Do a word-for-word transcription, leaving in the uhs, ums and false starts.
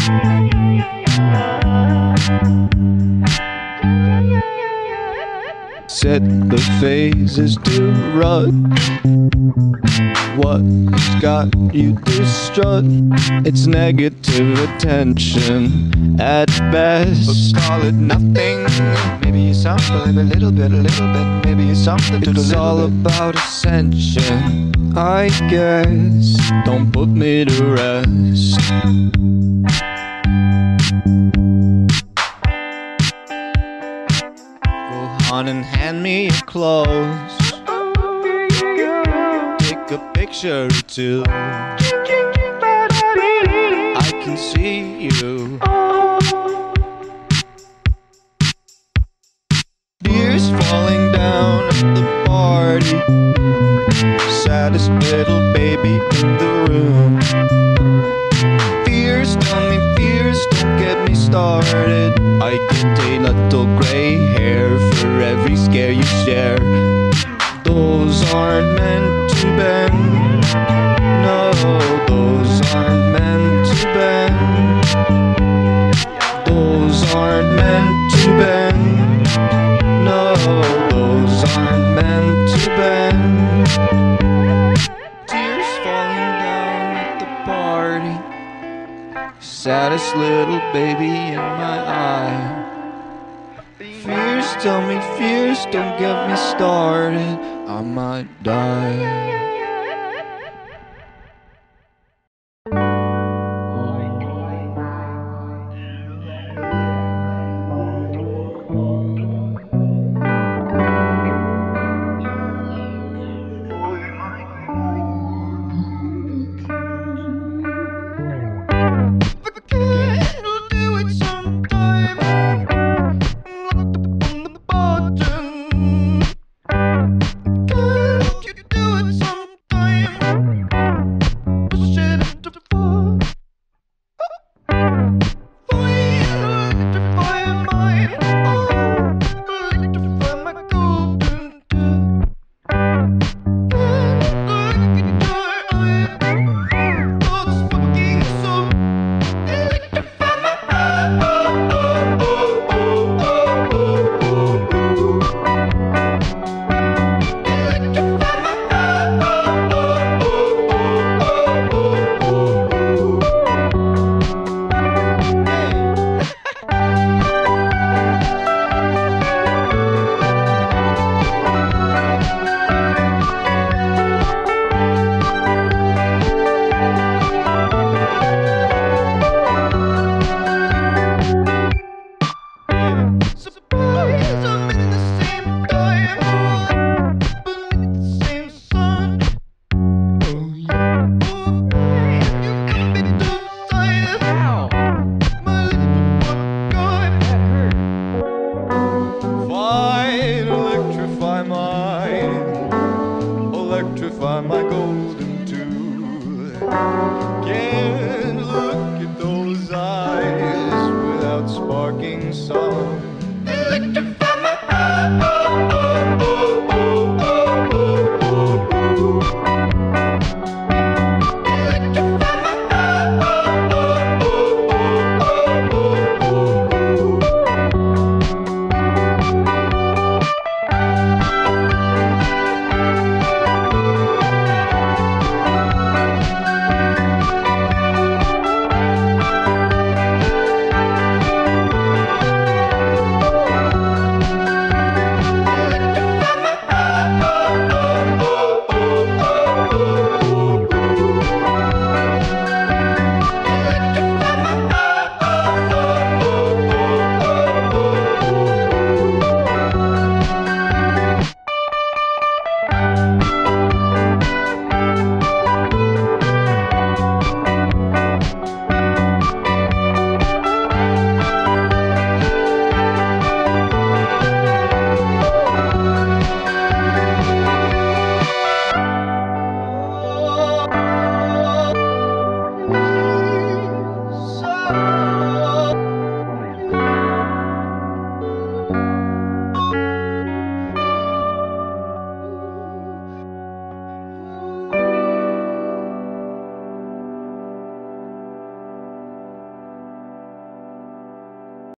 Set the phases to run. What's got you distraught? It's negative attention at best. But call it nothing. Maybe it's something, a little bit, a little bit. Maybe it's something to It's the all little bit. about ascension, I guess. Don't put me to rest. Go on and hand me your clothes. Take a picture or two. I can see you. Tears falling down at the party. Saddest little baby in the room. Fears, tell me fears, don't get me started. I get a little gray hair for every scare you share. Those aren't meant to bend. No, those aren't meant to bend. Those aren't meant to bend. No, those aren't meant to bend. Tears falling down at the party. Saddest little baby in my eye. Fears, tell me fears, don't get me started. I might die. Electrify my golden tooth. Can't look at those eyes without sparking song.